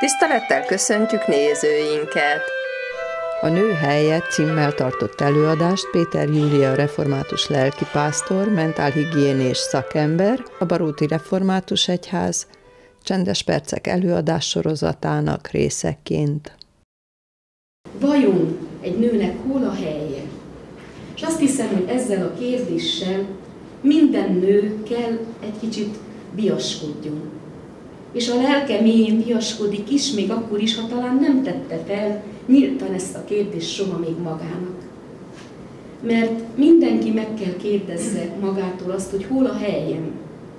Tisztelettel köszöntjük nézőinket! A Nő helye címmel tartott előadást Péter Júlia református lelkipásztor, mentálhigiénés szakember, a Baróti Református Egyház Csendes percek előadás sorozatának részeként. Vajon egy nőnek hol a helye? És azt hiszem, hogy ezzel a kérdéssel minden nő kell egy kicsit viaskodjon. És a lelke mélyén viaskodik is, még akkor is, ha talán nem tette fel nyíltan ezt a kérdést soha még magának. Mert mindenki meg kell kérdezze magától azt, hogy hol a helyem.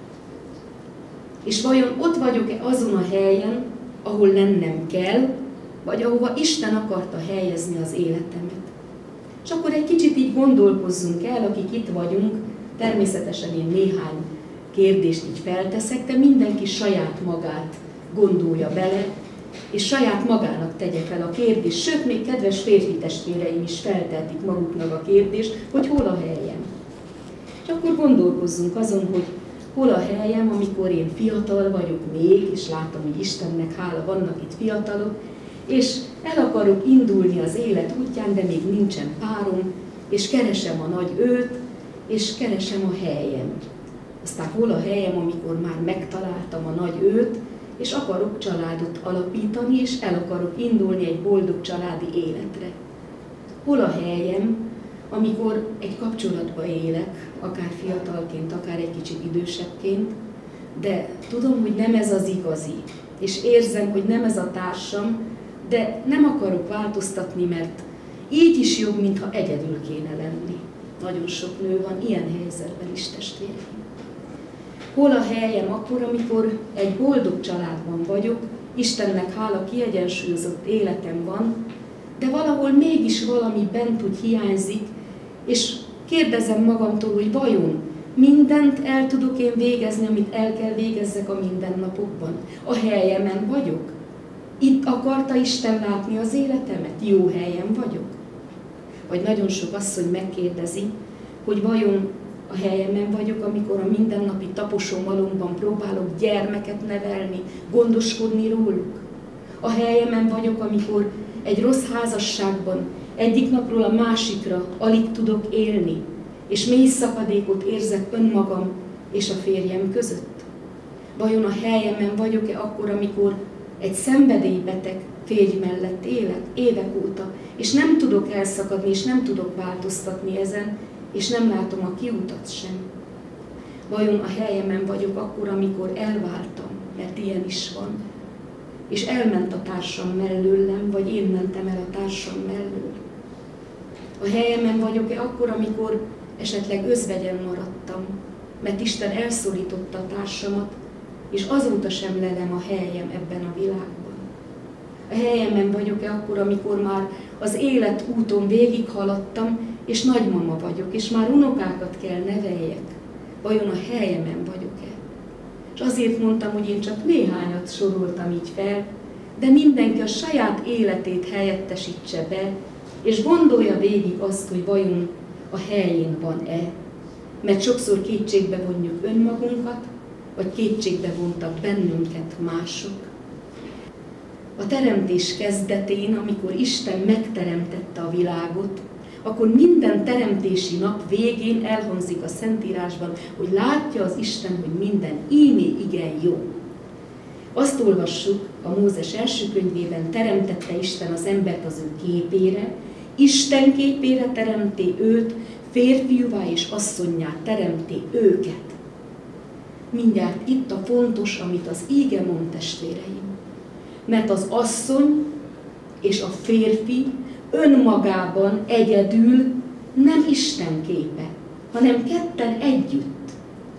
És vajon ott vagyok-e azon a helyen, ahol lennem kell, vagy ahova Isten akarta helyezni az életemet. És akkor egy kicsit így gondolkozzunk el, akik itt vagyunk, természetesen én néhány kérdést így felteszek, de mindenki saját magát gondolja bele, és saját magának tegye fel a kérdést, sőt, még kedves férfi testvéreim is feltehetik maguknak a kérdést, hogy hol a helyem. És akkor gondolkozzunk azon, hogy hol a helyem, amikor én fiatal vagyok még, és látom, hogy Istennek hála, vannak itt fiatalok, és el akarok indulni az élet útján, de még nincsen párom, és keresem a nagy őt, és keresem a helyem. Aztán hol a helyem, amikor már megtaláltam a nagy őt, és akarok családot alapítani, és el akarok indulni egy boldog családi életre. Hol a helyem, amikor egy kapcsolatba élek, akár fiatalként, akár egy kicsit idősebbként, de tudom, hogy nem ez az igazi, és érzem, hogy nem ez a társam, de nem akarok változtatni, mert így is jobb, mintha egyedül kéne lenni. Nagyon sok nő van ilyen helyzetben is, testvéreim. Hol a helyem akkor, amikor egy boldog családban vagyok, Istennek hála, kiegyensúlyozott életem van, de valahol mégis valami bent úgy hiányzik, és kérdezem magamtól, hogy vajon mindent el tudok én végezni, amit el kell végezzek a mindennapokban? A helyemen vagyok? Itt akarta Isten látni az életemet? Jó helyen vagyok? Vagy nagyon sok asszony megkérdezi, hogy vajon a helyemen vagyok, amikor a mindennapi taposómalomban próbálok gyermeket nevelni, gondoskodni róluk. A helyemen vagyok, amikor egy rossz házasságban egyik napról a másikra alig tudok élni, és mély szakadékot érzek önmagam és a férjem között. Vajon a helyemen vagyok-e akkor, amikor egy szenvedélybeteg férj mellett élek évek óta, és nem tudok elszakadni, és nem tudok változtatni ezen, és nem látom a kiutat sem. Vajon a helyemen vagyok akkor, amikor elváltam, mert ilyen is van, és elment a társam mellőlem, vagy én mentem el a társam mellől. A helyemen vagyok-e akkor, amikor esetleg özvegyen maradtam, mert Isten elszorította a társamat, és azóta sem lelem a helyem ebben a világban. A helyemen vagyok-e akkor, amikor már az életúton végighaladtam, és nagymama vagyok, és már unokákat kell neveljek. Vajon a helyemen vagyok-e? És azért mondtam, hogy én csak néhányat soroltam így fel, de mindenki a saját életét helyettesítse be, és gondolja végig azt, hogy vajon a helyén van-e. Mert sokszor kétségbe vonjuk önmagunkat, vagy kétségbe vontak bennünket mások. A teremtés kezdetén, amikor Isten megteremtette a világot, akkor minden teremtési nap végén elhangzik a Szentírásban, hogy látja az Isten, hogy minden íme igen jó. Azt olvassuk a Mózes első könyvében, teremtette Isten az embert az ő képére, Isten képére teremté őt, férfiúvá és asszonnyá teremté őket. Mindjárt itt a fontos, amit az íge mond, testvéreim. Mert az asszony és a férfi önmagában egyedül nem Isten képe, hanem ketten együtt.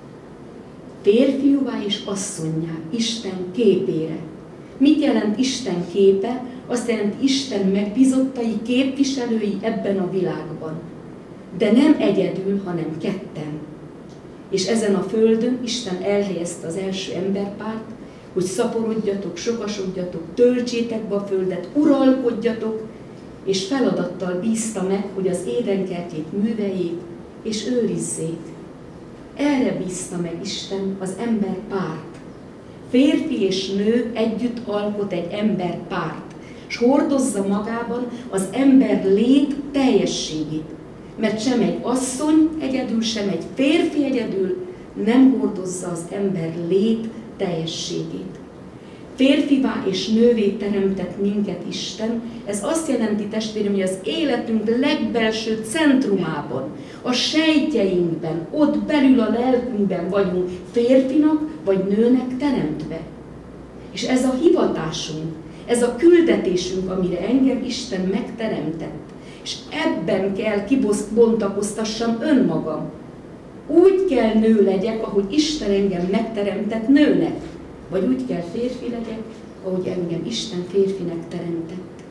Férfiúvá és asszonnyá, Isten képére. Mit jelent Isten képe? Azt jelenti Isten megbízottai, képviselői ebben a világban. De nem egyedül, hanem ketten. És ezen a földön Isten elhelyezte az első emberpárt, hogy szaporodjatok, sokasodjatok, töltsétek be a földet, uralkodjatok, és feladattal bízta meg, hogy az édenkertjét műveljék és őrizzék. Erre bízta meg Isten az emberpárt. Férfi és nő együtt alkot egy emberpárt, és hordozza magában az ember lét teljességét. Mert sem egy asszony egyedül, sem egy férfi egyedül nem hordozza az ember lét teljességét. Férfivá és nővé teremtett minket Isten, ez azt jelenti, testvérem, hogy az életünk legbelső centrumában, a sejtjeinkben, ott belül a lelkünkben vagyunk férfinak vagy nőnek teremtve. És ez a hivatásunk, ez a küldetésünk, amire engem Isten megteremtett. És ebben kell kibontakoztassam önmagam. Úgy kell nő legyek, ahogy Isten engem megteremtett nőnek. Vagy úgy kell férfi legyek, ahogy engem Isten férfinek teremtett.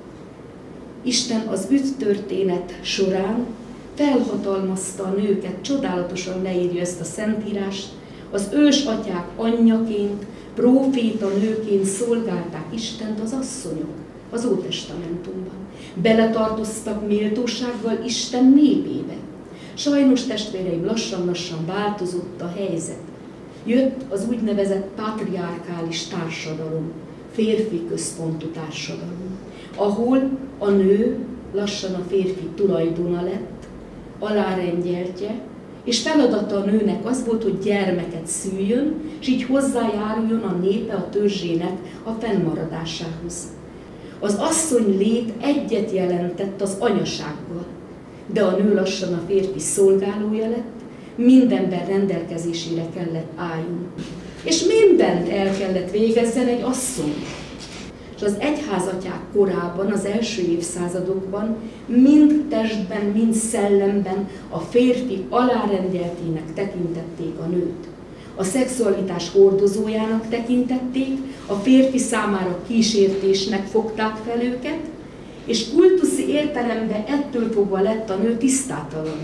Isten az üdvtörténet során felhatalmazta a nőket, csodálatosan leírja ezt a szentírást, az ősatyák anyjaként, próféta nőként szolgálták Istent az asszonyok az Ótestamentumban. Beletartoztak méltósággal Isten népébe. Sajnos, testvéreim, lassan-lassan változott a helyzet. Jött az úgynevezett patriarkális társadalom, férfi központú társadalom, ahol a nő lassan a férfi tulajdona lett, alárendeltje, és feladata a nőnek az volt, hogy gyermeket szüljön, és így hozzájáruljon a népe, a törzsének a fennmaradásához. Az asszony lét egyet jelentett az anyasággal, de a nő lassan a férfi szolgálója lett, mindenben rendelkezésére kellett álljon. És mindent el kellett végezzen egy asszony. És az egyházatyák korában, az első évszázadokban mind testben, mind szellemben a férfi alárendeltének tekintették a nőt. A szexualitás hordozójának tekintették, a férfi számára kísértésnek fogták fel őket, és kultuszi értelemben ettől fogva lett a nő tisztátalan.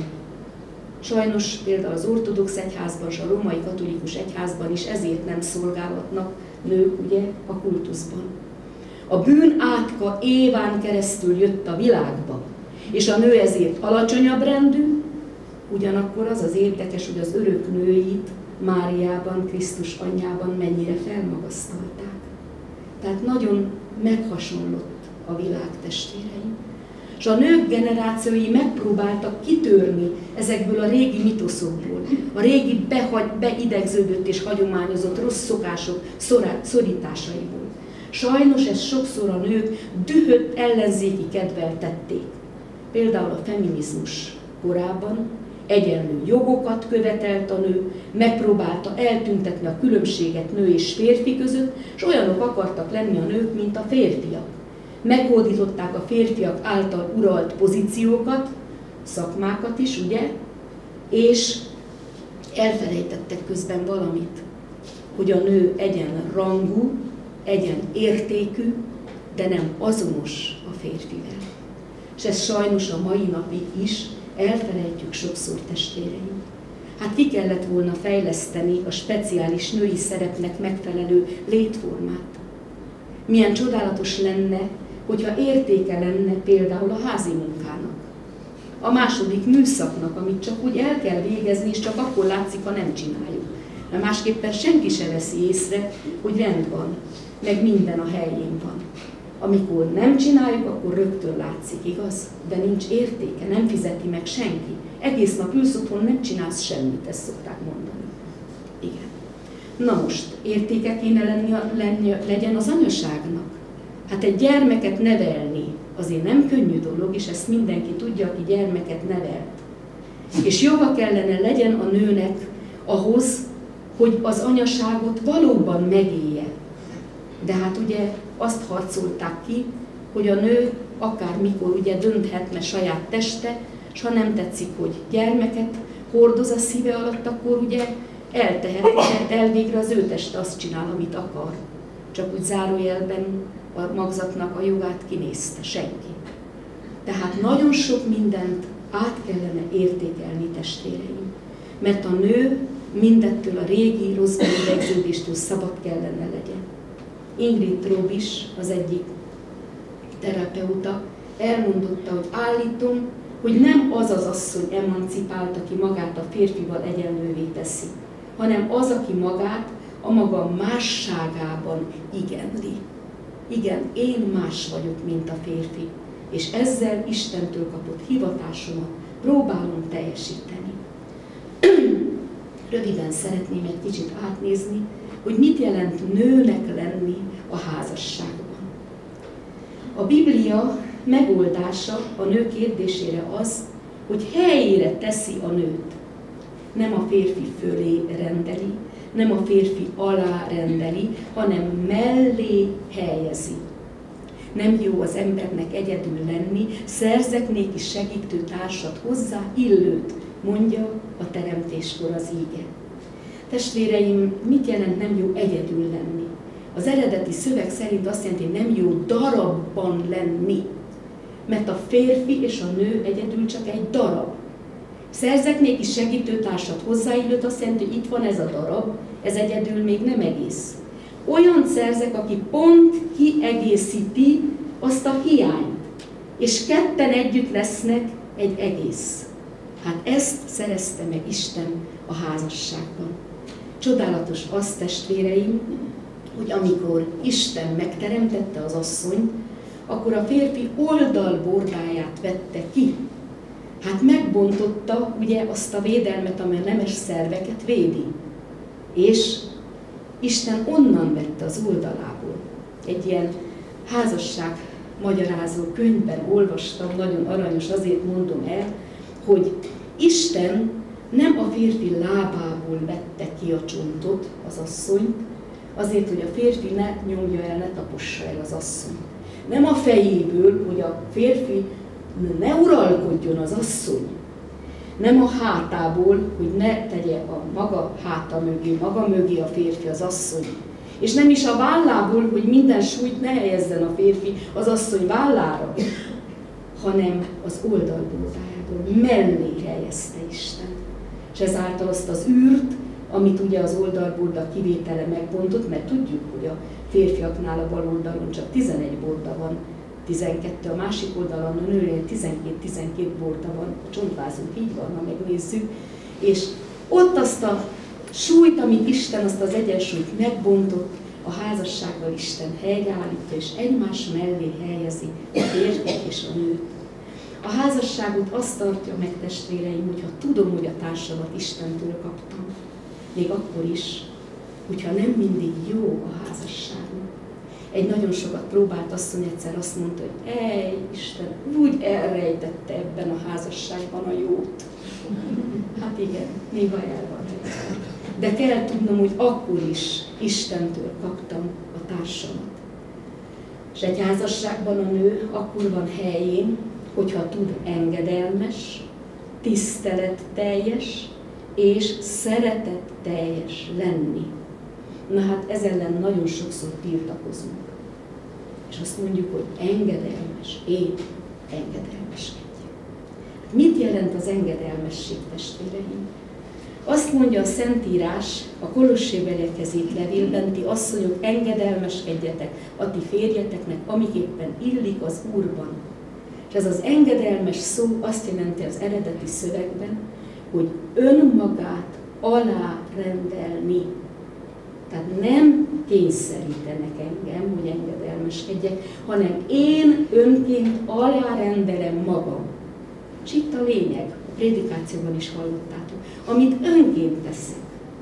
Sajnos például az ortodox egyházban és a római katolikus egyházban is ezért nem szolgálhatnak nők ugye a kultuszban. A bűn átka Éván keresztül jött a világba, és a nő ezért alacsonyabb rendű, ugyanakkor az az érdekes, hogy az örök nőit Máriában, Krisztus anyjában mennyire felmagasztalták. Tehát nagyon meghasonlott a világ, testvéreim. És a nők generációi megpróbáltak kitörni ezekből a régi mitoszokból, a régi beidegződött és hagyományozott rossz szokások szorításaiból. Sajnos ezt sokszor a nők dühött ellenzéki kedvel tették. Például a feminizmus korában egyenlő jogokat követelt a nő, megpróbálta eltüntetni a különbséget nő és férfi között, és olyanok akartak lenni a nők, mint a férfiak. Meghódították a férfiak által uralt pozíciókat, szakmákat is, ugye? És elfelejtettek közben valamit, hogy a nő egyenrangú, egyenértékű, de nem azonos a férfivel. És ez sajnos a mai napig is elfelejtjük sokszor, testvéreim. Hát ki kellett volna fejleszteni a speciális női szerepnek megfelelő létformát. Milyen csodálatos lenne, hogyha értéke lenne például a házi munkának, a második műszaknak, amit csak úgy el kell végezni, és csak akkor látszik, ha nem csináljuk. Mert másképpen senki se veszi észre, hogy rend van, meg minden a helyén van. Amikor nem csináljuk, akkor rögtön látszik, igaz? De nincs értéke, nem fizeti meg senki. Egész nap ülsz otthon, nem csinálsz semmit, ezt szokták mondani. Igen. Na most, értéke kéne legyen az anyaságnak. Hát egy gyermeket nevelni azért nem könnyű dolog, és ezt mindenki tudja, aki gyermeket nevelt. És joga kellene legyen a nőnek ahhoz, hogy az anyaságot valóban megélje. De hát ugye azt harcolták ki, hogy a nő akármikor ugye dönthetne saját teste, és ha nem tetszik, hogy gyermeket hordoz a szíve alatt, akkor ugye eltehet, elvégre az ő teste azt csinál, amit akar. Csak úgy zárójelben a magzatnak a jogát kinézte senki. Tehát nagyon sok mindent át kellene értékelni, testvéreim. Mert a nő mindettől a régi rossz beidegződéstől szabad kellene legyen. Ingrid Trobis, az egyik terapeuta, elmondotta, hogy állítom, hogy nem az az asszony emancipálta, aki magát a férfival egyenlővé teszi, hanem az, aki magát a maga másságában igenli. Igen, én más vagyok, mint a férfi, és ezzel Istentől kapott hivatásomat próbálom teljesíteni. Röviden szeretném egy kicsit átnézni, hogy mit jelent nőnek lenni a házasságban. A Biblia megoldása a nő kérdésére az, hogy helyére teszi a nőt. Nem a férfi fölé rendeli, nem a férfi alá rendeli, hanem mellé helyezi. Nem jó az embernek egyedül lenni, szerzek néki segítő társat hozzá, illőt, mondja a teremtéskor az íge. Testvéreim, mit jelent nem jó egyedül lenni? Az eredeti szöveg szerint azt jelenti, hogy nem jó darabban lenni. Mert a férfi és a nő egyedül csak egy darab. Szerzek néki segítőtársat hozzáillőt, azt jelenti, hogy itt van ez a darab, ez egyedül még nem egész. Olyan szerzek, aki pont kiegészíti azt a hiányt, és ketten együtt lesznek egy egész. Hát ezt szerezte meg Isten a házasságban. Csodálatos az, testvéreim, hogy amikor Isten megteremtette az asszonyt, akkor a férfi oldalbordáját vette ki. Hát megbontotta ugye azt a védelmet, amely a nemes szerveket védi. És Isten onnan vette az oldalából. Egy ilyen házasság magyarázó könyvben olvastam, nagyon aranyos, azért mondom el, hogy Isten nem a férfi lábából vette ki a csontot, az asszonyt, azért, hogy a férfi ne nyomja el, ne tapossa el az asszonyt. Nem a fejéből, hogy a férfi ne uralkodjon az asszony. Nem a hátából, hogy ne tegye a maga háta mögé, maga mögé a férfi az asszony. És nem is a vállából, hogy minden súlyt ne helyezzen a férfi az asszony vállára, hanem az oldalbordájából mellé helyezte Isten. És ezáltal azt az űrt, amit ugye az oldalborda kivétele megbontott, mert tudjuk, hogy a férfiaknál a bal oldalon csak 11 borda van, 12, a másik oldalon a nőnél 12 borda van, a csontvázunk így van, ha megnézzük, és ott azt a súlyt, amit Isten, azt az egyensúlyt megbontott, a házassággal Isten helyreállítja, és egymás mellé helyezi a férfit és a nőt. A házasságot azt tartja meg, testvéreim, hogyha tudom, hogy a társamat Istentől kaptam, még akkor is, hogyha nem mindig jó a házasságunk. Egy nagyon sokat próbált asszony egyszer azt mondta, hogy Isten úgy elrejtette ebben a házasságban a jót. Hát igen, néha el van rejtve. De kell tudnom, hogy akkor is Istentől kaptam a társamat. És egy házasságban a nő akkor van helyén, hogyha tud engedelmes, tiszteletteljes és szeretetteljes lenni. Na hát ez ellen nagyon sokszor tiltakozunk. És azt mondjuk, hogy engedelmes, én engedelmeskedjek. Mit jelent az engedelmesség, testvéreim? Azt mondja a Szentírás a Kolossébeliekhez levélben, ti asszonyok, engedelmeskedjetek a ti férjeteknek, amiképpen illik az Úrban. És ez az engedelmes szó azt jelenti az eredeti szövegben, hogy önmagát alárendelni. Tehát nem kényszerítenek engem, hogy engedelmeskedjek, hanem én önként alárendelem magam. És itt a lényeg, a prédikációban is hallottátok, amit önként teszek.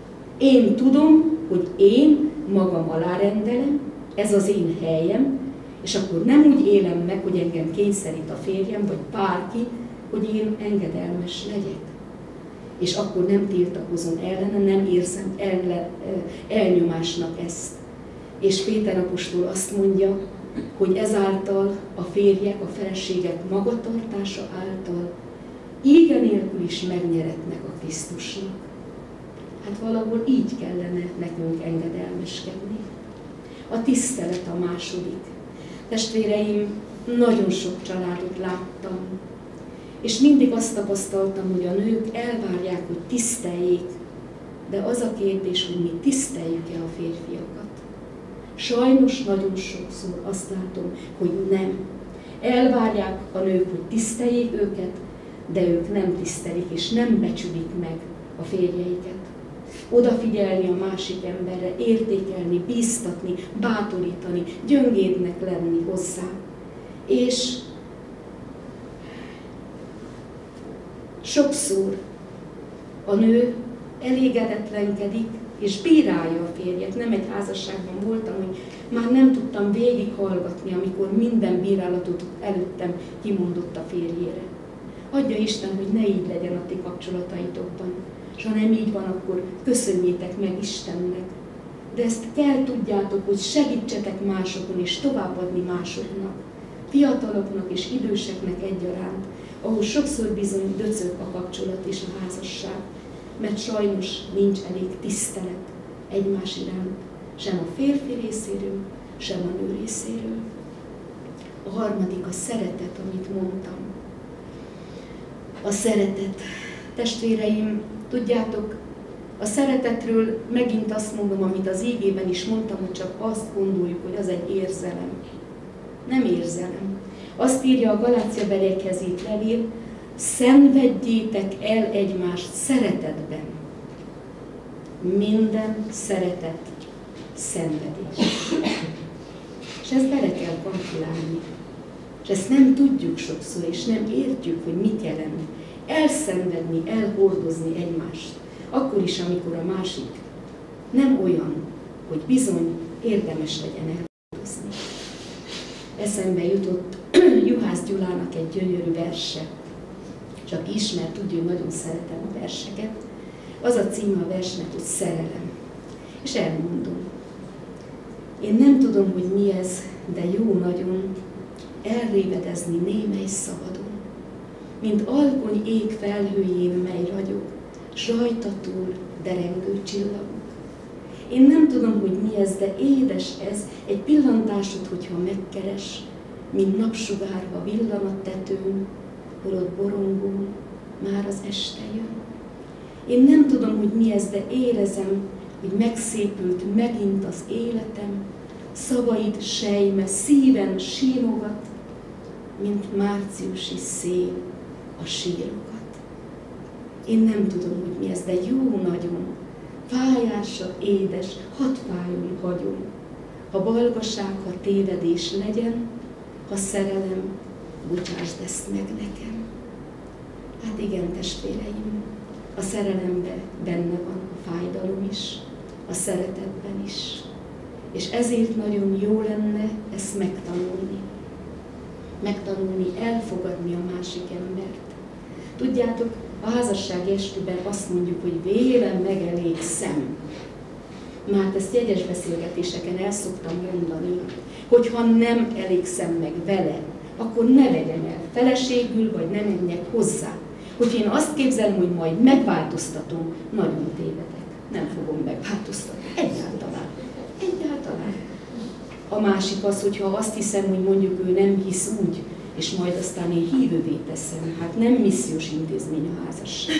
Én tudom, hogy én magam alárendelem, ez az én helyem, és akkor nem úgy élem meg, hogy engem kényszerít a férjem, vagy bárki, hogy én engedelmes legyek. És akkor nem tiltakozom ellene, nem érzem elnyomásnak ezt. És Péter apostol azt mondja, hogy ezáltal a férjek, a feleségek magatartása által íge nélkül is megnyeretnek a Krisztusnak. Hát valahol így kellene nekünk engedelmeskedni. A tisztelet a második. Testvéreim, nagyon sok családot láttam, és mindig azt tapasztaltam, hogy a nők elvárják, hogy tiszteljék, de az a kérdés, hogy mi tiszteljük-e a férfiakat. Sajnos nagyon sokszor azt látom, hogy nem. Elvárják a nők, hogy tiszteljék őket, de ők nem tisztelik, és nem becsülik meg a férjeiket. odafigyelni a másik emberre, értékelni, bíztatni, bátorítani, gyöngédnek lenni hozzá. És sokszor a nő elégedetlenkedik, és bírálja a férjet. Nem egy házasságban voltam, hogy már nem tudtam végighallgatni, amikor minden bírálatot előttem kimondott a férjére. Adja Isten, hogy ne így legyen a ti kapcsolataitokban. És ha nem így van, akkor köszönjétek meg Istennek. De ezt kell tudjátok, hogy segítsetek másokon, és továbbadni másoknak. Fiataloknak és időseknek egyaránt, ahol sokszor bizony döcög a kapcsolat és a házasság, mert sajnos nincs elég tisztelet egymás iránt, sem a férfi részéről, sem a nő részéről. A harmadik a szeretet, amit mondtam. A szeretet. Testvéreim, tudjátok, a szeretetről megint azt mondom, amit az igében is mondtam, hogy csak azt gondoljuk, hogy az egy érzelem. Nem érzelem. Azt írja a Galáciabeliekhez írt levél, szenvedjétek el egymást szeretetben. Minden szeretet szenvedés. És ezt bele kell kalkulálni. És ezt nem tudjuk sokszor, és nem értjük, hogy mit jelent. Elszenvedni, elhordozni egymást. Akkor is, amikor a másik nem olyan, hogy bizony érdemes legyen elhordozni. Eszembe jutott Juhász Gyulának egy gyönyörű verse. Csak ismer, tudja, hogy nagyon szeretem a verseket. Az a címe a versnek, hogy Szerelem. És elmondom. Én nem tudom, hogy mi ez, de jó nagyon elrévedezni némely szabadon. Mint alkony ég felhőjén, mely ragyog, s rajta túl derengő csillagok. Én nem tudom, hogy mi ez, de édes ez, egy pillantásod, hogyha megkeres, mint napsugárba villan a tetőn, holott borongón már az este jön. Én nem tudom, hogy mi ez, de érezem, hogy megszépült megint az életem, szavaid sejme szíven sírogat, mint márciusi szél a sírokat. Én nem tudom, hogy mi ez, de jó nagyon, fájása édes, hadd fájjon hagyom. Ha balgaság, ha tévedés legyen, ha szerelem, bocsásd ezt meg nekem. Hát igen, testvéreim, a szerelemben benne van a fájdalom is, a szeretetben is. És ezért nagyon jó lenne ezt megtanulni. Megtanulni, elfogadni a másik embert. Tudjátok, a házassági esküben azt mondjuk, hogy vélem megelégszem. Már ezt jegyes beszélgetéseken el szoktam mondani, hogy ha nem elégszem meg vele, akkor ne vegyem el feleségül, vagy ne menjek hozzá. Hogy én azt képzelem, hogy majd megváltoztatom, nagyon tévedek. Nem fogom megváltoztatni. Egyáltalán. Egyáltalán. A másik az, hogyha azt hiszem, hogy mondjuk ő nem hisz úgy, és majd aztán én hívővé teszem. Hát nem missziós intézmény a házasság.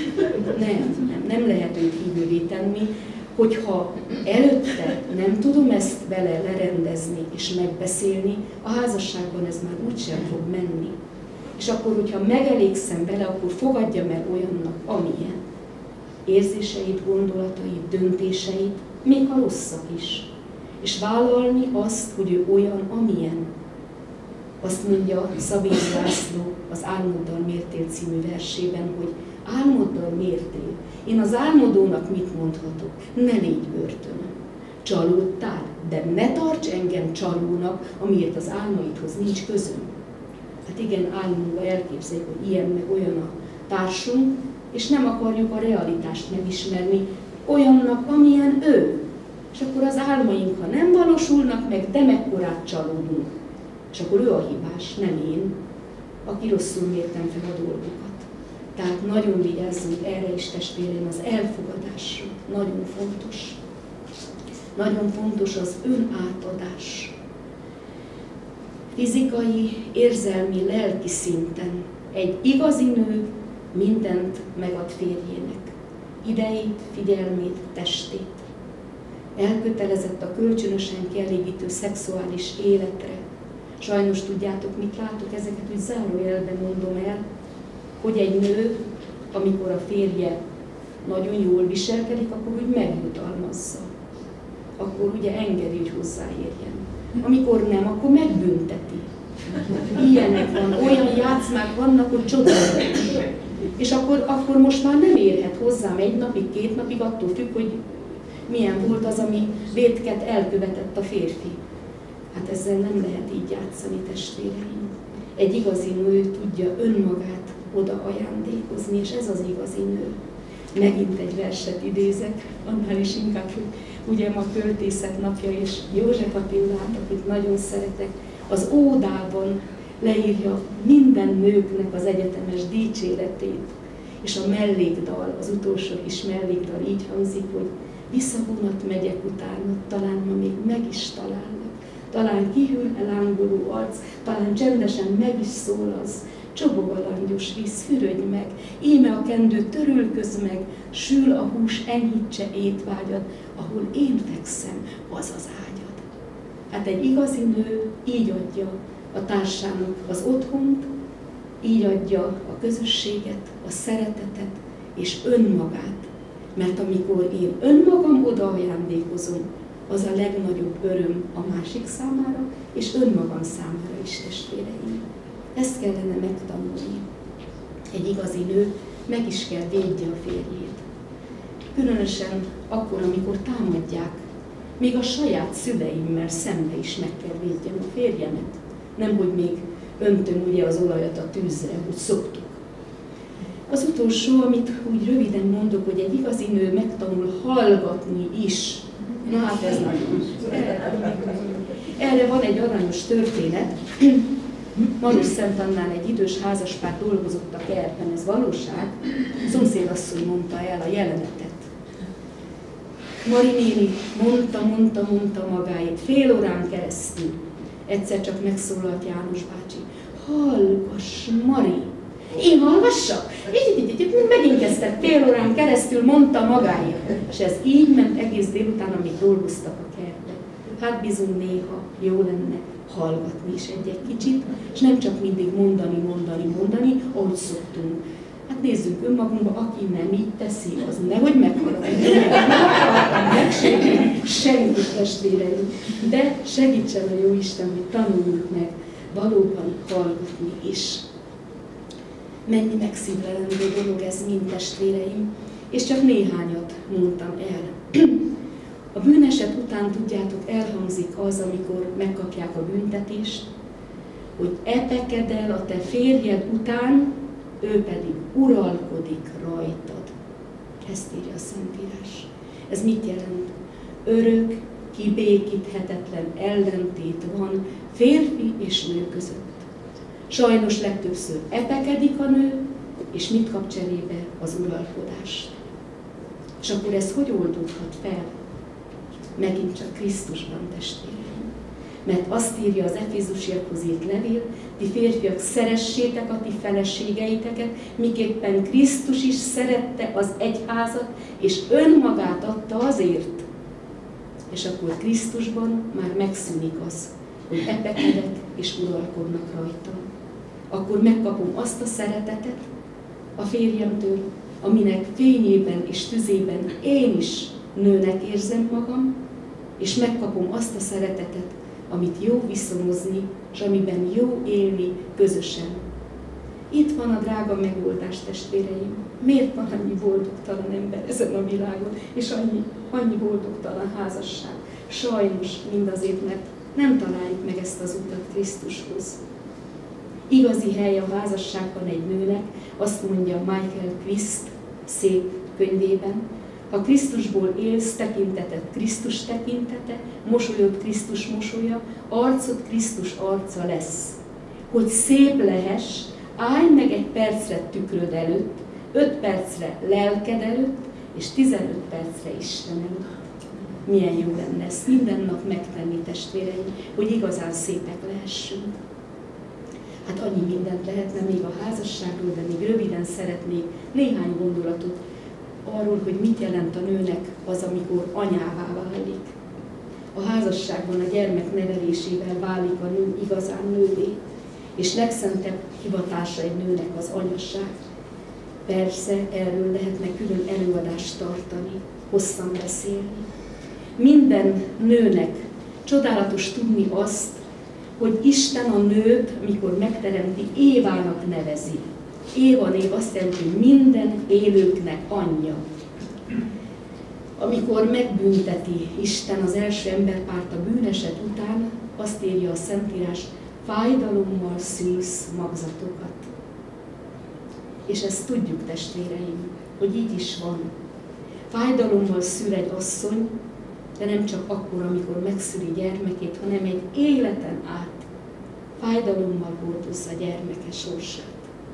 Nem lehet őt hívővé tenni, hogyha előtte nem tudom ezt vele lerendezni és megbeszélni, a házasságban ez már úgysem fog menni. És akkor, hogyha megelégszem vele, akkor fogadjam el olyannak, amilyen. Érzéseit, gondolatait, döntéseit, még a rosszak is. És vállalni azt, hogy ő olyan, amilyen. Azt mondja Szabély László az Álmoddal mértél című versében, hogy álmoddal mértél. Én az álmodónak mit mondhatok? Ne légy börtönön. Csalódtál, de ne tarts engem csalónak, amiért az álmaidhoz nincs közöm. Hát igen, álmunkban elképzeljük, hogy ilyen meg olyan a társunk, és nem akarjuk a realitást megismerni olyannak, amilyen ő. És akkor az álmaink, ha nem valósulnak meg, de mekkorát csalódunk. És akkor ő a hibás, nem én, aki rosszul mértem fel a dolgokat. Tehát nagyon vigyázzunk erre is, testvéreim, az elfogadásra. Nagyon fontos. Nagyon fontos az önátadás. Fizikai, érzelmi, lelki szinten egy igazi nő mindent megad férjének. Idejét, figyelmét, testét. Elkötelezett a kölcsönösen kielégítő szexuális életre. Sajnos tudjátok, mit látok, ezeket úgy zárójelben mondom el, hogy egy nő, amikor a férje nagyon jól viselkedik, akkor úgy megjutalmazza. Akkor ugye engedi, hogy hozzáérjen. Amikor nem, akkor megbünteti. Ilyenek van, olyan játszmák vannak, hogy csodálatos. És akkor most már nem érhet hozzám 1 napig, 2 napig, attól függ, hogy milyen volt az, ami vétket elkövetett a férfi. Hát ezzel nem lehet így játszani, testvéreim. Egy igazi nő tudja önmagát oda ajándékozni, és ez az igazi nő. Megint egy verset idézek, annál is inkább, hogy ugye ma költészet napja, és József Attilát, akit nagyon szeretek, az ódában leírja minden nőknek az egyetemes dicséretét. És a mellékdal, az utolsó kis mellékdal így hangzik, hogy visszavonat megyek utána, talán ma még meg is találnak. Talán kihűl lángoló arc, talán csendesen meg is szól az. Csobog a langyos víz, fürödj meg, íme a kendő törülköz meg, sül a hús, enyhítse étvágyad, ahol én fekszem, az az ágyad. Hát egy igazi nő így adja a társának az otthont, így adja a közösséget, a szeretetet és önmagát. Mert amikor én önmagam oda ajándékozom, az a legnagyobb öröm a másik számára, és önmagam számára is, testvéreim. Ezt kellene megtanulni. Egy igazi nő meg is kell védje a férjét. Különösen akkor, amikor támadják, még a saját szüleimmel szembe is meg kell védjem a férjemet. Nemhogy még öntöm ugye az olajat a tűzre, úgy szoktuk. Az utolsó, amit úgy röviden mondok, hogy egy igazi nő megtanul hallgatni is. Na hát ez nagyon. Erre van egy aranyos történet. Marosszántannál egy idős házaspár dolgozott a kertben, ez valóság. Szomszédasszony mondta el a jelenetet. Mari néni mondta magáét fél órán keresztül. Egyszer csak megszólalt János bácsi. Hallgass, Mari! Én hallgassak? Megint kezdett, fél órán keresztül mondta magáért. És ez így ment egész délután, amíg dolgoztak a kertben. Hát bizony néha jó lenne hallgatni is egy kicsit, és nem csak mindig mondani, ahogy szoktunk. Hát nézzünk önmagunkba, aki nem így teszi, az nehogy meghallgatni. Meg senkit, testvéreim. De segítsen a Jóisten, hogy tanuljuk meg valóban hallgatni is. Mennyi megszívlelendő dolog ez mind, testvéreim, és csak néhányat mondtam el. A bűneset után, tudjátok, elhangzik az, amikor megkapják a büntetést, hogy epeked el a te férjed után, ő pedig uralkodik rajtad. Ezt írja a Szentírás. Ez mit jelent? Örök, kibékíthetetlen ellentét van férfi és nő között. Sajnos legtöbbször epekedik a nő, és mit kap cserébe? Az uralkodást. És akkor ez hogy oldódhat fel? Megint csak Krisztusban, testvéreim. Mert azt írja az Efézusiakhoz írt levél, ti férfiak, szeressétek a ti feleségeiteket, miképpen Krisztus is szerette az egyházat, és önmagát adta azért. És akkor Krisztusban már megszűnik az, hogy epekedek és uralkodnak rajtam. Akkor megkapom azt a szeretetet a férjemtől, aminek fényében és tüzében én is nőnek érzem magam, és megkapom azt a szeretetet, amit jó viszonozni, és amiben jó élni közösen. Itt van a drága megoldás, testvéreim. Miért van annyi boldogtalan ember ezen a világon, és annyi boldogtalan házasság? Sajnos mindazért, mert nem találjuk meg ezt az utat Krisztushoz. Igazi hely a házasságban egy nőnek, azt mondja Michael Quist szép könyvében, ha Krisztusból élsz, tekinteted Krisztus tekintete, mosolyod Krisztus mosolya, arcod Krisztus arca lesz. Hogy szép lehess, állj meg egy percre tükröd előtt, 5 percre lelked előtt, és 15 percre Isten előtt. Milyen jó lenne ezt minden nap megtenni, testvéreim, hogy igazán szépek lehessünk. Hát annyi mindent lehetne még a házasságról, de még röviden szeretnék néhány gondolatot arról, hogy mit jelent a nőnek az, amikor anyává válik. A házasságban a gyermek nevelésével válik a nő igazán nővé, és legszentebb hivatása egy nőnek az anyaság. Persze erről lehetne külön előadást tartani, hosszan beszélni. Minden nőnek csodálatos tudni azt, hogy Isten a nőt, mikor megteremti, Évának nevezi. Éva név azt jelenti, hogy minden élőknek anyja. Amikor megbünteti Isten az első emberpárt a bűneset után, azt írja a Szentírás, fájdalommal szülsz magzatokat. És ezt tudjuk, testvéreim, hogy így is van. Fájdalommal szül egy asszony, de nem csak akkor, amikor megszüli gyermekét, hanem egy életen át fájdalommal hordozza gyermeke sorsát.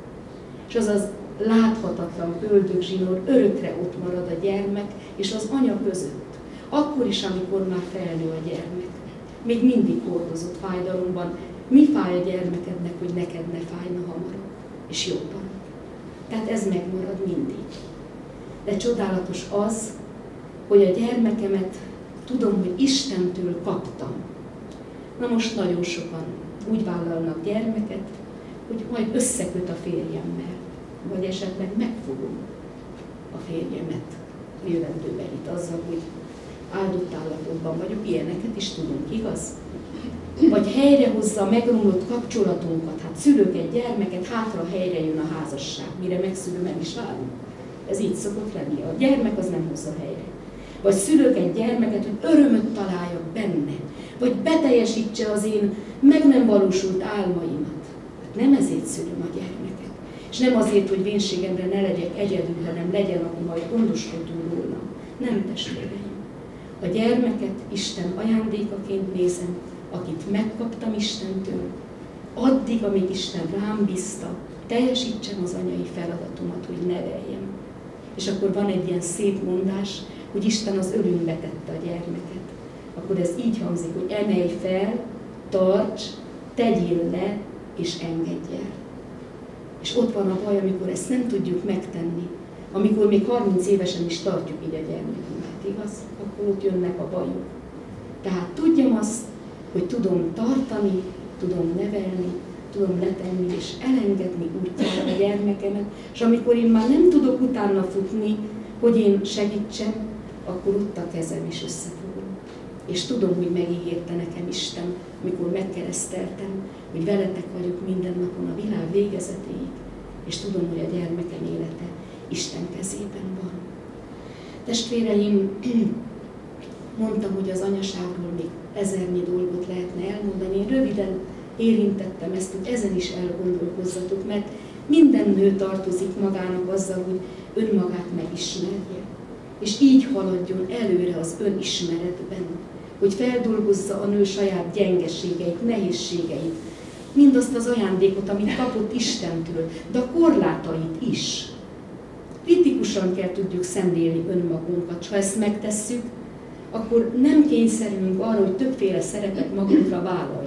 És az az láthatatlan öldögzsinór örökre ott marad a gyermek és az anya között. Akkor is, amikor már felnő a gyermek. Még mindig hordozott fájdalomban. Mi fáj a gyermekednek, hogy neked ne fájna hamarabb és jobban? Tehát ez megmarad mindig. De csodálatos az, hogy a gyermekemet tudom, hogy Istentől kaptam. Na most nagyon sokan úgy vállalnak gyermeket, hogy majd összeköt a férjemmel, vagy esetleg megfogom a férjemet, a jövendőbelit azzal, hogy áldott állapotban vagyok, ilyeneket is tudunk, igaz? Vagy helyrehozza a megromlott kapcsolatunkat, hát szülök egy gyermeket, hátra helyre jön a házasság, mire megszülő, meg is válunk. Ez így szokott lenni, a gyermek az nem hozza helyre. Vagy szülök egy gyermeket, hogy örömöt találjak benne, vagy beteljesítse az én meg nem valósult álmaimat. Hát nem ezért szülöm a gyermeket. És nem azért, hogy vénségemre ne legyek egyedül, hanem legyen, aki majd gondoskodjon rólam. Nem, testvéreim. A gyermeket Isten ajándékaként nézem, akit megkaptam Istentől, addig, amíg Isten rám bízta, teljesítsem az anyai feladatomat, hogy neveljem. És akkor van egy ilyen szép mondás, hogy Isten az ölünkbe tette a gyermeket. Akkor ez így hangzik, hogy emelj fel, tarts, tegyél le, és engedj el. És ott van a baj, amikor ezt nem tudjuk megtenni, amikor még 30 évesen is tartjuk így a gyermekünket, igaz? Akkor ott jönnek a bajok. Tehát tudjam azt, hogy tudom tartani, tudom nevelni, tudom letenni és elengedni útjára a gyermekemet, és amikor én már nem tudok utána futni, hogy én segítsem, akkor ott a kezem is összefogom. És tudom, hogy megígérte nekem Isten, amikor megkereszteltem, hogy veletek vagyok minden napon a világ végezetéig, és tudom, hogy a gyermekem élete Isten kezében van. Testvéreim, mondtam, hogy az anyaságról még ezernyi dolgot lehetne elmondani. Én röviden érintettem ezt, hogy ezen is elgondolkozzatok, mert minden nő tartozik magának azzal, hogy önmagát megismerje. És így haladjon előre az önismeretben, hogy feldolgozza a nő saját gyengeségeit, nehézségeit, mindazt az ajándékot, amit kapott Istentől, de a korlátait is. Kritikusan kell tudjuk szemlélni önmagunkat, ha ezt megtesszük, akkor nem kényszerülünk arra, hogy többféle szerepet magunkra vállaljunk.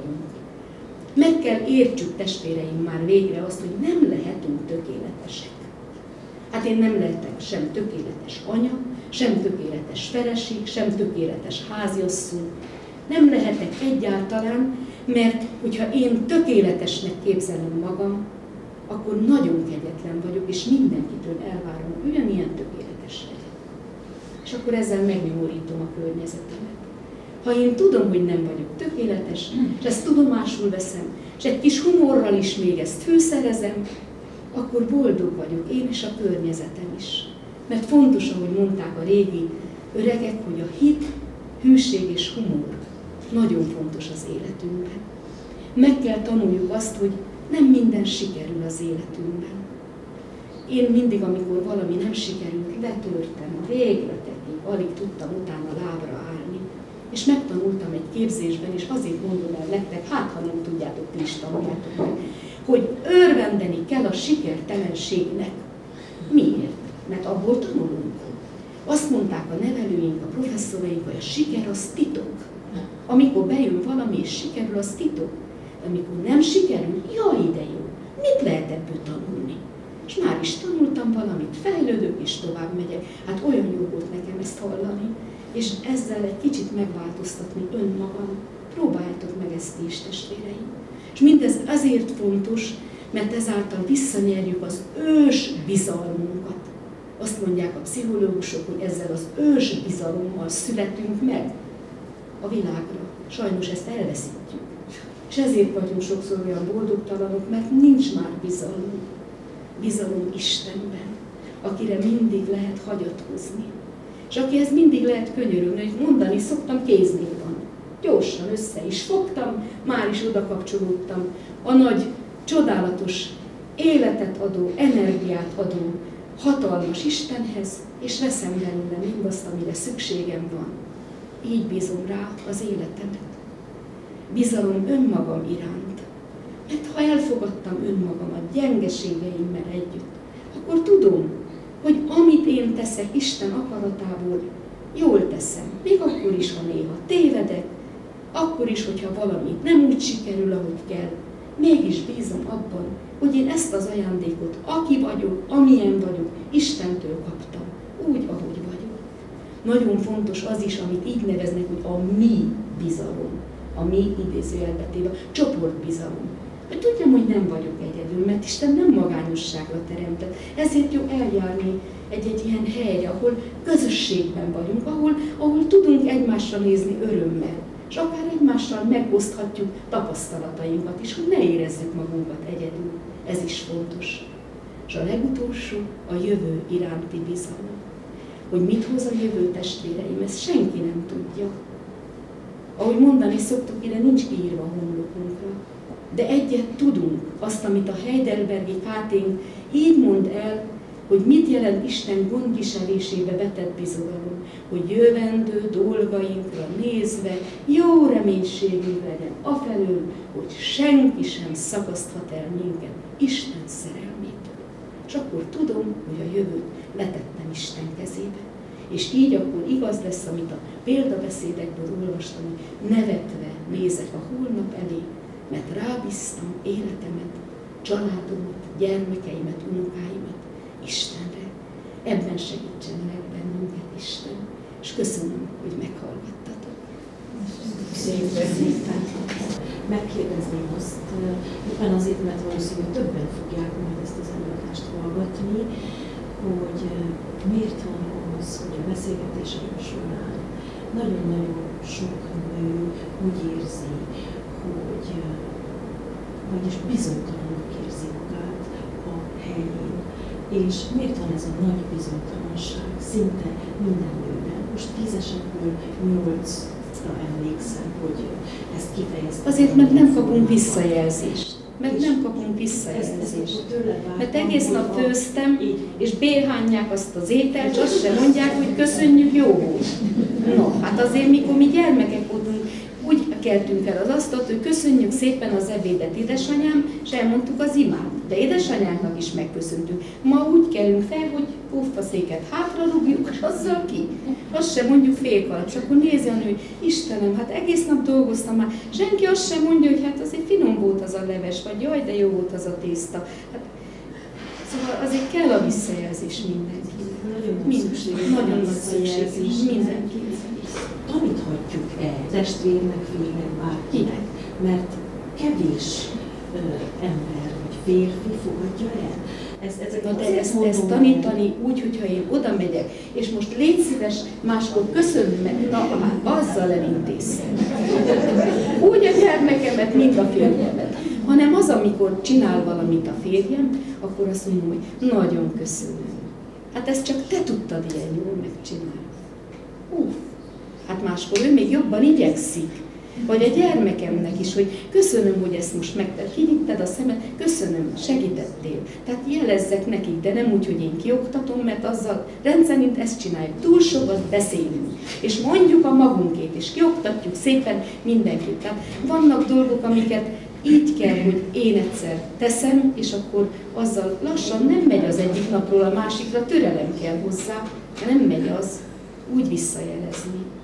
Meg kell értsük, testvéreim, már végre azt, hogy nem lehetünk tökéletesek. Hát én nem lehetek sem tökéletes anya, sem tökéletes feleség, sem tökéletes háziasszony. Nem lehetek egyáltalán, mert hogyha én tökéletesnek képzelem magam, akkor nagyon kegyetlen vagyok, és mindenkitől elvárom, hogy ugyanilyen tökéletes legyen. És akkor ezzel megnyomorítom a környezetemet. Ha én tudom, hogy nem vagyok tökéletes, és ezt tudomásul veszem, és egy kis humorral is még ezt fűszerezem, akkor boldog vagyok én és a környezetem is. Mert fontos, ahogy mondták a régi öregek, hogy a hit, hűség és humor nagyon fontos az életünkben. Meg kell tanuljuk azt, hogy nem minden sikerül az életünkben. Én mindig, amikor valami nem sikerült, letörtem a végletekig, alig tudtam utána lábra állni. És megtanultam egy képzésben, és azért mondom el nektek, hát ha nem tudjátok, ti is tanuljátok meg, hogy örvendeni kell a sikertelenségnek. Miért? Mert abból tanulunk. Azt mondták a nevelőink, a professzoraink, hogy a siker az titok. Amikor bejön valami és sikerül, az titok. De amikor nem sikerül, jaj, de jó, mit lehet ebből tanulni? És már is tanultam valamit, fejlődök és tovább megyek. Hát olyan jó volt nekem ezt hallani, és ezzel egy kicsit megváltoztatni önmagam. Próbáljátok meg ezt is, testvéreim. És mindez azért fontos, mert ezáltal visszanyerjük az ős bizalmunkat. Azt mondják a pszichológusok, hogy ezzel az ős bizalommal születünk meg a világra. Sajnos ezt elveszítjük. És ezért vagyunk sokszor olyan boldogtalanok, mert nincs már bizalmunk. Bizalom Istenben, akire mindig lehet hagyatkozni. És akihez mindig lehet könyörülni, hogy mondani szoktam, kéznél van. Gyorsan össze is fogtam, már is oda kapcsolódtam a nagy, csodálatos, életet adó, energiát adó, hatalmas Istenhez, és veszem belőle mindazt, amire szükségem van. Így bízom rá az életemet. Bizalom önmagam iránt. Mert ha elfogadtam önmagamat gyengeségeimmel együtt, akkor tudom, hogy amit én teszek Isten akaratából, jól teszem. Még akkor is, ha néha tévedek, akkor is, hogyha valamit nem úgy sikerül, ahogy kell, mégis bízom abban, hogy én ezt az ajándékot, aki vagyok, amilyen vagyok, Istentől kaptam, úgy, ahogy vagyok. Nagyon fontos az is, amit így neveznek, hogy a mi bizalom, a mi idézőjelbetéve, csoportbizalom. Hogy tudjam, hogy nem vagyok egyedül, mert Isten nem magányosságra teremtett. Ezért jó eljárni egy ilyen helyre, ahol közösségben vagyunk, ahol tudunk egymásra nézni örömmel, és akár egymással megoszthatjuk tapasztalatainkat is, hogy ne érezzük magunkat egyedül. Ez is fontos. És a legutolsó a jövő iránti bizalom. Hogy mit hoz a jövő, testvéreim, ezt senki nem tudja. Ahogy mondani szoktuk, ide nincs kiírva a homlokunkra. De egyet tudunk, azt, amit a Heidelbergi Káténk így mond el, hogy mit jelent Isten gondviselésébe vetett bizalom, hogy jövendő dolgainkra nézve jó reménységünk legyen afelől, hogy senki sem szakaszthat el minket Isten szerelmétől. És akkor tudom, hogy a jövőt letettem Isten kezébe. És így akkor igaz lesz, amit a példabeszédekből olvastam, hogy nevetve nézek a holnap elé, mert rábíztam életemet, családomat, gyermekeimet, unokáimat Istenre. Ebben segítsen meg bennünket Isten. És köszönöm, hogy meghallgattatok. Szépen. Megkérdezném azt, éppen azért, mert valószínűleg többen fogják majd ezt az előadást hallgatni, hogy miért van az, hogy a beszélgetéseim során nagyon-nagyon sok nő úgy érzi, hogy vagyis bizonytalanul érzi magát a helyén. És miért van ez a nagy bizonytalanság szinte minden nőben? Most 10 esetből 8-ra emlékszem, hogy ezt kifejeztem. Azért, mert nem kapunk visszajelzést. Mert nem kapunk visszajelzést. Mert egész nap főztem, és bélhányják azt az ételt, és azt sem mondják, hogy köszönjük, jó volt. No, hát azért, mikor mi gyermekek voltunk, úgy keltünk fel az asztalt, hogy köszönjük szépen az ebédet, édesanyám, és elmondtuk az imát. De édesanyánknak is megköszöntünk. Ma úgy kelünk fel, hogy puffaszéket hátrarúgjuk, és azzal ki. Azt sem mondjuk félkalap, és akkor nézi a nő, Istenem, hát egész nap dolgoztam már. Senki azt sem mondja, hogy hát azért finom volt az a leves, vagy jaj, de jó volt az a tészta. Hát, szóval azért kell a visszajelzés mindenkinek. Nagyon nagy visszajelzés mindenkinek. Taníthatjuk-e testvérnek, félnek, bárkinek, mert kevés ember vagy férfi fogadja el. Ezt tanítani úgy, hogyha én oda megyek, és most légy szíves, máskor köszönöm meg, na azzal elintézem. Úgy a gyermekemet, mint a férjemet. Hanem az, amikor csinál valamit a férjem, akkor azt mondom, hogy nagyon köszönöm. Hát ezt csak te tudtad ilyen jól megcsinálni. Hát máskor ő még jobban igyekszik. Vagy a gyermekemnek is, hogy köszönöm, hogy ezt most megtetted, kivitted a szemed, köszönöm, segítettél. Tehát jelezzek nekik, de nem úgy, hogy én kioktatom, mert azzal rendszerint ezt csináljuk. Túl sokat beszélünk, és mondjuk a magunkét, és kioktatjuk szépen mindenkit. Tehát vannak dolgok, amiket így kell, hogy én egyszer teszem, és akkor azzal lassan nem megy az egyik napról a másikra, türelem kell hozzá, de nem megy az úgy visszajelezni.